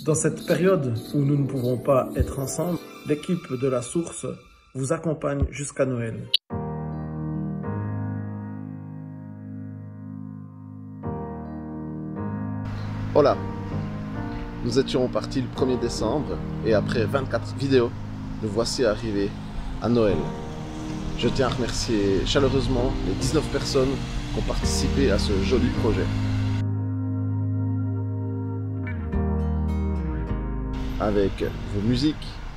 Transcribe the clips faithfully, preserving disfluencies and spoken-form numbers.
Dans cette période où nous ne pouvons pas être ensemble, l'équipe de La Source vous accompagne jusqu'à Noël. Hola, nous étions partis le premier décembre et après vingt-quatre vidéos, nous voici arrivés à Noël. Je tiens à remercier chaleureusement les dix-neuf personnes qui ont participé à ce joli projet. Avec vos musiques,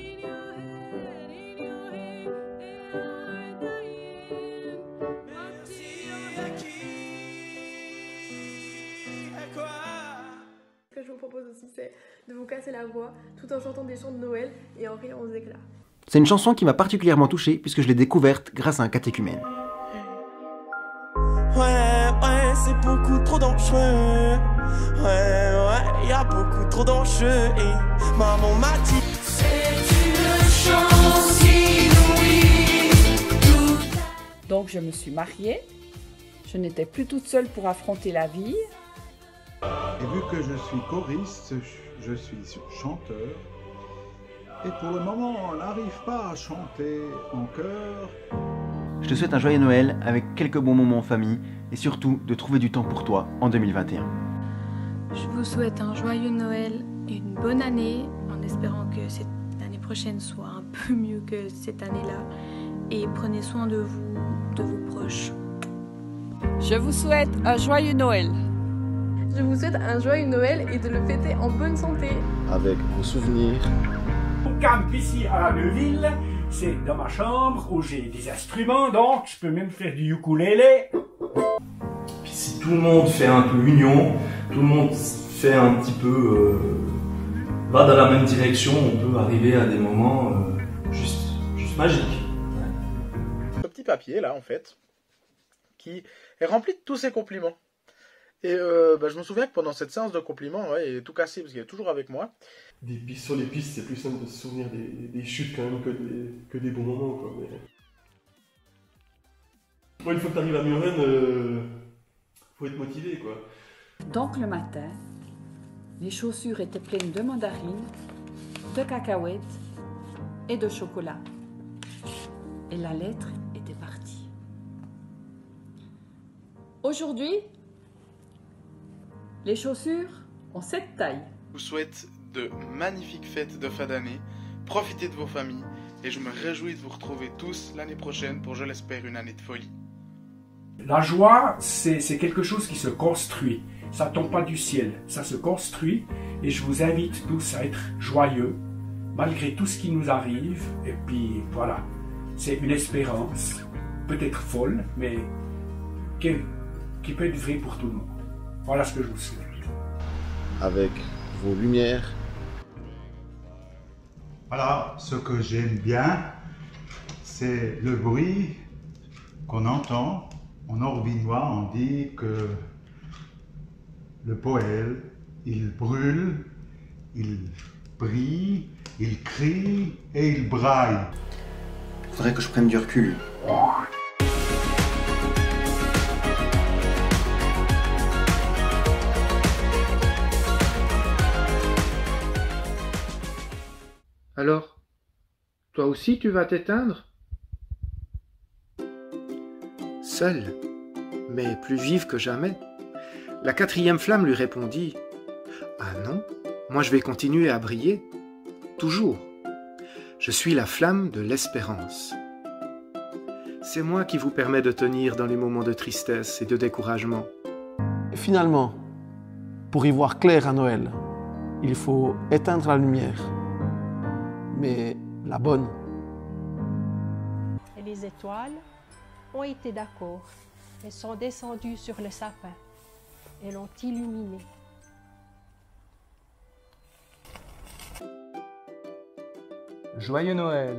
Ce que je vous propose aussi, c'est de vous casser la voix tout en chantant des chants de Noël et en riant aux éclats. C'est une chanson qui m'a particulièrement touché puisque je l'ai découverte grâce à un catéchumène. Ouais, ouais, c'est beaucoup trop dangereux. Ouais, ouais, y a beaucoup trop d'enjeux. Et maman m'a dit c'est une chance inouïe. Donc je me suis mariée. Je n'étais plus toute seule pour affronter la vie. Et vu que je suis choriste, je suis chanteur. Et pour le moment, on n'arrive pas à chanter en chœur. Je te souhaite un joyeux Noël avec quelques bons moments en famille et surtout de trouver du temps pour toi en deux mille vingt et un. Je vous souhaite un joyeux Noël et une bonne année en espérant que cette année prochaine soit un peu mieux que cette année-là. Et prenez soin de vous, de vos proches. Je vous souhaite un joyeux Noël. Je vous souhaite un joyeux Noël et de le fêter en bonne santé. avec vos souvenirs. Mon camp ici à Neuville, c'est dans ma chambre où j'ai des instruments, donc je peux même faire du ukulélé. Puis si tout le monde fait un peu union, tout le monde fait un petit peu, euh, va dans la même direction, on peut arriver à des moments euh, juste, juste magiques. Ce petit papier là en fait, qui est rempli de tous ces compliments. Et euh, bah, je me souviens que pendant cette séance de compliments, ouais, il est tout cassé parce qu'il est toujours avec moi. Des pistes sur les pistes, c'est plus simple de se souvenir des, des chutes quand même que des, que des bons moments, quoi. Mais... Bon, une fois que tu arrives à Muren, euh, faut être motivé, quoi. Donc le matin, les chaussures étaient pleines de mandarines, de cacahuètes et de chocolat. Et la lettre était partie. Aujourd'hui, les chaussures ont cette taille. Je vous souhaite de magnifiques fêtes de fin d'année, profitez de vos familles et je me réjouis de vous retrouver tous l'année prochaine pour, je l'espère, une année de folie. La joie, c'est quelque chose qui se construit. Ça ne tombe pas du ciel, ça se construit et je vous invite tous à être joyeux malgré tout ce qui nous arrive. Et puis voilà, c'est une espérance, peut-être folle, mais qui, qui peut être vraie pour tout le monde. Voilà ce que je vous souhaite. Avec vos lumières. Voilà, ce que j'aime bien, c'est le bruit qu'on entend. En orvinois, on dit que le poêle, il brûle, il brille, il crie et il braille. Faudrait que je prenne du recul. Alors, toi aussi tu vas t'éteindre? Seule, mais plus vive que jamais, la quatrième flamme lui répondit « Ah non, moi je vais continuer à briller, toujours. Je suis la flamme de l'espérance. C'est moi qui vous permet de tenir dans les moments de tristesse et de découragement. » Et finalement, pour y voir clair à Noël, il faut éteindre la lumière. Mais la bonne. Et les étoiles ont été d'accord. Elles sont descendues sur le sapin et l'ont illuminé. Joyeux Noël!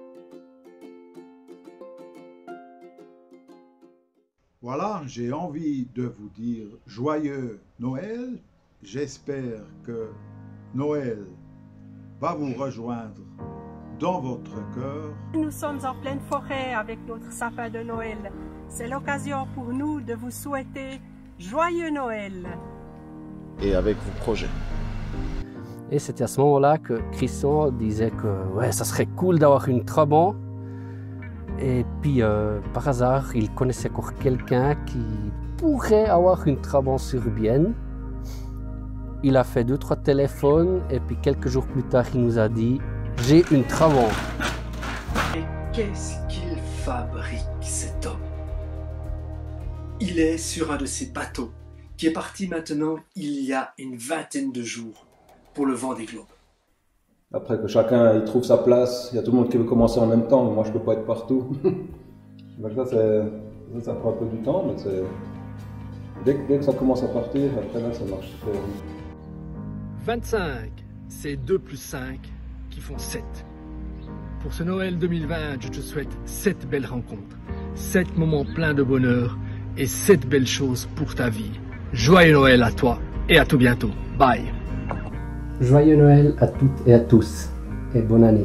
Voilà, j'ai envie de vous dire joyeux Noël. J'espère que Noël va vous rejoindre dans votre cœur. Nous sommes en pleine forêt avec notre sapin de Noël. C'est l'occasion pour nous de vous souhaiter joyeux Noël. Et avec vos projets. Et c'était à ce moment-là que Christian disait que ouais, ça serait cool d'avoir une Trabant. Et puis, euh, par hasard, il connaissait encore quelqu'un qui pourrait avoir une Trabant sur Bienne. Il a fait deux, trois téléphones et puis quelques jours plus tard, il nous a dit « J'ai une Trabant ». Et qu'est-ce qu'il fabrique, cet homme? Il est sur un de ces bateaux qui est parti maintenant il y a une vingtaine de jours pour le Vendée Globe. Après que chacun il trouve sa place, il y a tout le monde qui veut commencer en même temps, mais moi je peux pas être partout. Donc ça, ça, ça prend un peu du temps, mais c'est... Dès, dès que ça commence à partir, après là ça marche. vingt-cinq, c'est deux plus cinq qui font sept. Pour ce Noël deux mille vingt, je te souhaite sept belles rencontres, sept moments pleins de bonheur et sept belles choses pour ta vie. Joyeux Noël à toi et à tout bientôt. Bye. Joyeux Noël à toutes et à tous et bonne année.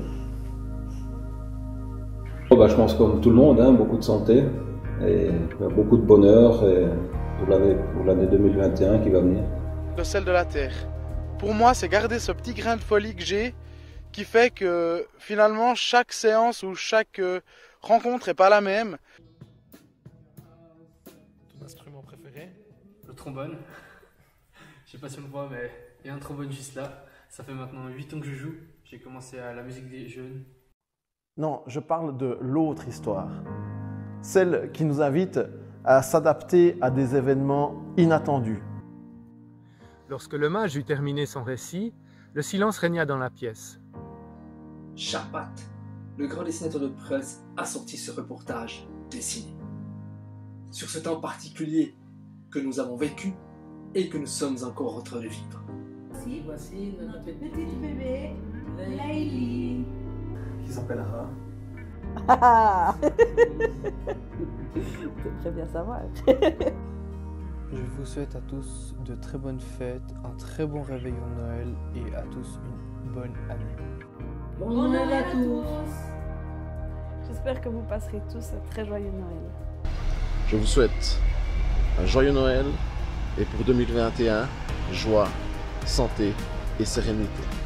Oh bah, je pense comme tout le monde, hein, beaucoup de santé et beaucoup de bonheur et pour l'année pour l'année deux mille vingt et un qui va venir. Le sel de la terre. Pour moi, c'est garder ce petit grain de folie que j'ai qui fait que finalement chaque séance ou chaque euh, rencontre n'est pas la même. Ton instrument préféré? Le trombone. Je sais pas si on le voit, mais il y a un trombone juste là. Ça fait maintenant huit ans que je joue. J'ai commencé à la musique des jeunes. Non, je parle de l'autre histoire. Celle qui nous invite à s'adapter à des événements inattendus. Lorsque le mage eut terminé son récit, le silence régna dans la pièce. Chapat, le grand dessinateur de presse, a sorti ce reportage dessiné. Sur ce temps particulier que nous avons vécu et que nous sommes encore en train de vivre. Voici, voici notre petite bébé, Layli. Qui s'appellera. C'est très bien savoir. Je vous souhaite à tous de très bonnes fêtes, un très bon réveillon de Noël et à tous une bonne année. Bonne Noël à tous. J'espère que vous passerez tous un très joyeux Noël. Je vous souhaite un joyeux Noël et pour deux mille vingt et un, joie, santé et sérénité.